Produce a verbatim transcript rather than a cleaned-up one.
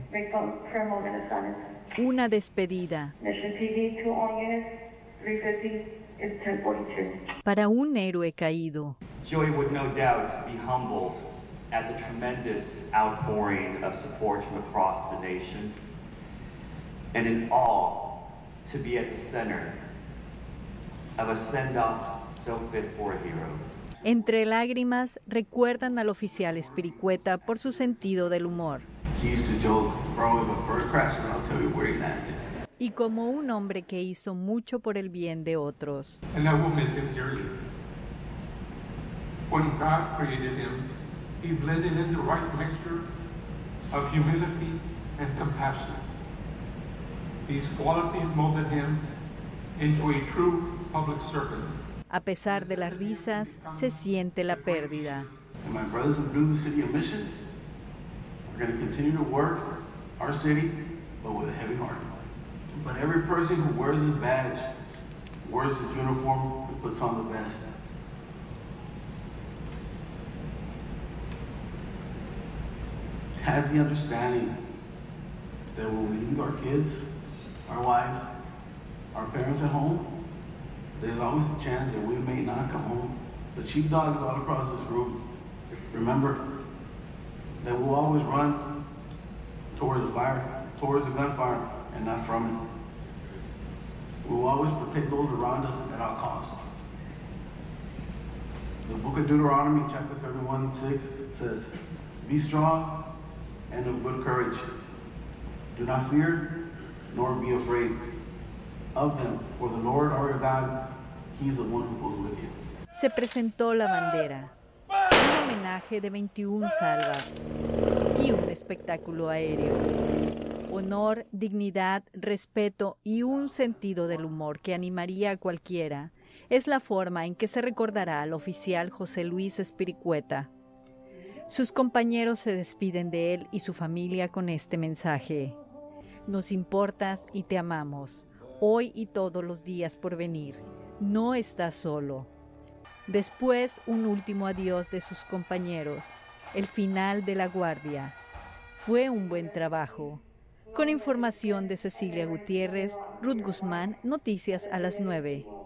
Una despedida. Para un héroe caído. Joey would no doubt be humbled at the tremendous outpouring of support from across the nation, and in awe to be at the center of a send-off so fit for a hero. Entre lágrimas, recuerdan al oficial Espiricueta por su sentido del humor. He used to joke, bro, if a bird crashed, I'll tell you where he landed. Y como un hombre que hizo mucho por el bien de otros. And I will miss him dearly. When God created him, he blended in the right mixture of humility and compassion. These qualities molded him into a true public servant. A pesar de las risas, se siente la pérdida. And my brothers who do the city of Mission, we're going to continue to work our city, but with a heavy heart. But every person who wears his badge, wears his uniform, and puts on the best. Has the understanding that when we leave our kids, our wives, our parents at home, there's always a chance that we may not come home. The sheepdogs all across this room, remember that we'll always run towards the fire, towards the gunfire, and not from it. We will always protect those around us at all costs. The book of Deuteronomy, chapter thirty-one, six says, "Be strong and of good courage. Do not fear, nor be afraid of them, for the Lord our God, He's the one who goes with you." Se presentó la bandera, un homenaje de veintiuna salvas y un espectáculo aéreo. Honor, dignidad, respeto y un sentido del humor que animaría a cualquiera es la forma en que se recordará al oficial José Luis Espiricueta. Sus compañeros se despiden de él y su familia con este mensaje: nos importas y te amamos, hoy y todos los días por venir. No estás solo. Después, un último adiós de sus compañeros, el final de la guardia. Fue un buen trabajo. Con información de Cecilia Gutiérrez, Ruth Guzmán, Noticias a las nueve.